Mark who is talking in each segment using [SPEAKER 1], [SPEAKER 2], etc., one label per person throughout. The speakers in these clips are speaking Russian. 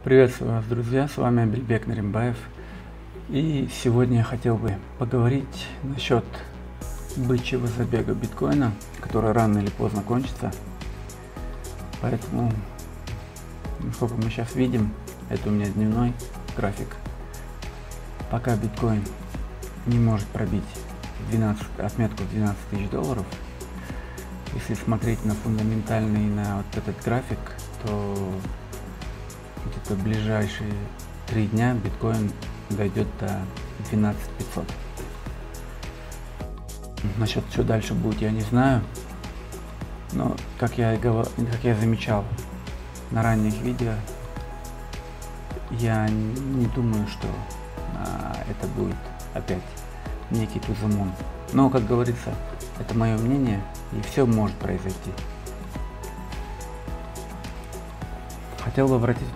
[SPEAKER 1] Приветствую вас, друзья, с вами Абельбек Наримбаев. И сегодня я хотел бы поговорить насчет бычьего забега биткоина, который рано или поздно кончится. Поэтому, насколько мы сейчас видим, это у меня дневной график. Пока биткоин не может пробить отметку в 12 тысяч долларов, если смотреть на фундаментальный, на вот этот график, то где-то в ближайшие 3 дня биткоин дойдет до 12 500. Насчет что дальше будет, я не знаю. Но как я замечал на ранних видео, я не думаю, что это будет опять некий тузумон. Но, как говорится, это мое мнение, и все может произойти. Хотел бы обратить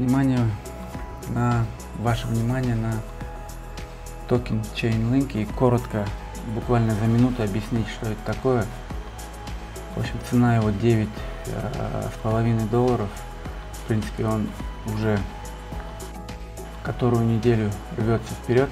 [SPEAKER 1] ваше внимание на токен Chainlink и коротко, буквально за минуту объяснить, что это такое. В общем, цена его $9,5. В принципе, он уже которую неделю рвется вперед,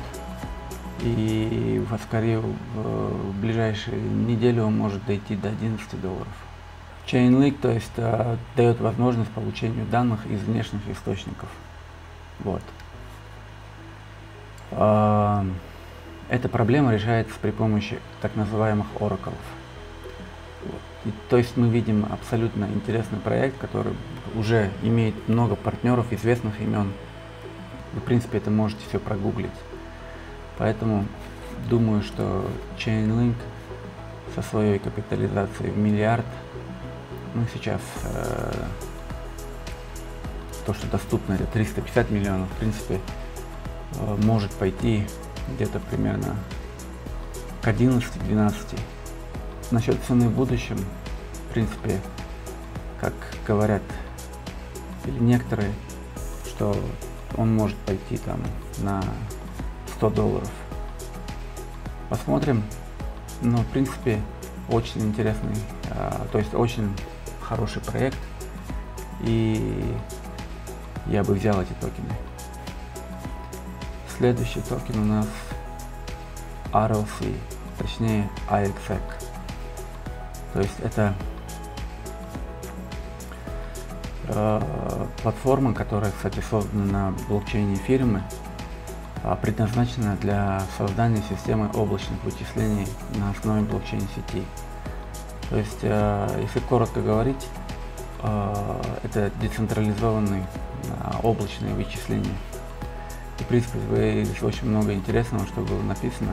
[SPEAKER 1] и скорее в ближайшую неделю он может дойти до $11. Chainlink, то есть дает возможность получению данных из внешних источников. Вот. Эта проблема решается при помощи так называемых оракулов. То есть мы видим абсолютно интересный проект, который уже имеет много партнеров, известных имен. В принципе, это можете все прогуглить. Поэтому думаю, что Chainlink со своей капитализацией в миллиард, ну сейчас то, что доступно, это 350 миллионов, в принципе, может пойти где-то примерно к 11-12. Насчет цены в будущем, в принципе, как говорят или некоторые, что он может пойти там на $100. Посмотрим. Но в принципе очень интересный, то есть очень хороший проект, и я бы взял эти токены. Следующий токен у нас RLC, точнее IXEC. То есть это платформа, которая, кстати, создана на блокчейне эфириума, предназначена для создания системы облачных вычислений на основе блокчейн-сети. То есть, если коротко говорить, это децентрализованные облачные вычисления. И, в принципе, здесь очень много интересного, что было написано.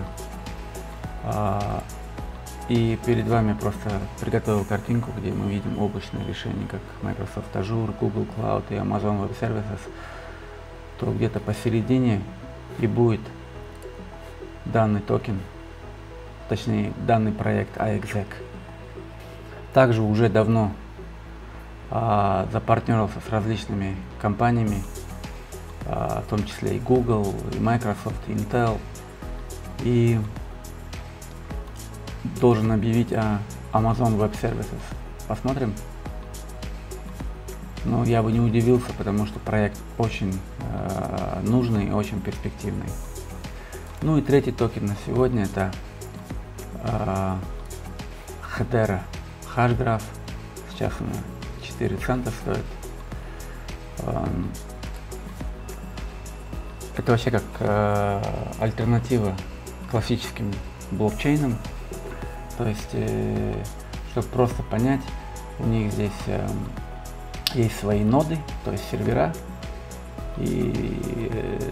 [SPEAKER 1] И перед вами просто приготовил картинку, где мы видим облачные решения, как Microsoft Azure, Google Cloud и Amazon Web Services. То где-то посередине и будет данный токен, точнее данный проект IXEC. Также уже давно запартнерился с различными компаниями, в том числе и Google, и Microsoft, и Intel, и должен объявить о Amazon Web Services. Посмотрим. Но я бы не удивился, потому что проект очень нужный и очень перспективный. Ну и третий токен на сегодня это Hedera Hashgraph. Сейчас она 4 цента стоит. Это вообще как альтернатива классическим блокчейнам. То есть, чтобы просто понять, у них здесь есть свои ноды, то есть сервера, и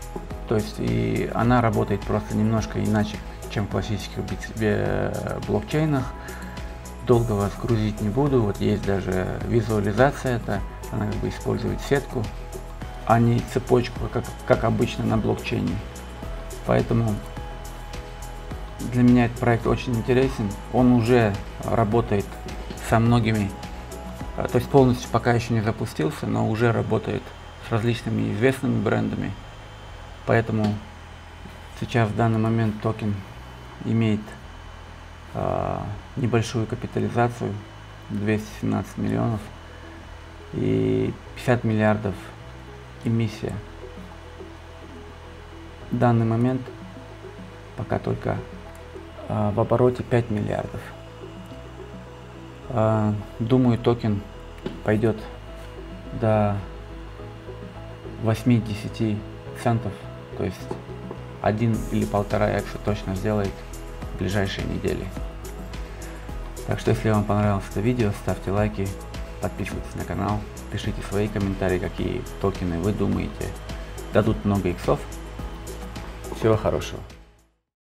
[SPEAKER 1] она работает просто немножко иначе, чем в классических блокчейнах. Долго вас грузить не буду. Вот есть даже визуализация, она как бы использует сетку, а не цепочку, как обычно на блокчейне. Поэтому для меня этот проект очень интересен. Он уже работает со многими, то есть полностью пока еще не запустился, но уже работает с различными известными брендами. Поэтому сейчас в данный момент токен имеет небольшую капитализацию 217 миллионов и 50 миллиардов эмиссия. В данный момент пока только в обороте 5 миллиардов. Думаю, токен пойдет до 8-10 центов, то есть 1 или 1,5 экса точно сделает в ближайшие недели. Так что, если вам понравилось это видео, ставьте лайки, подписывайтесь на канал, пишите свои комментарии, какие токены вы думаете дадут много иксов. Всего хорошего.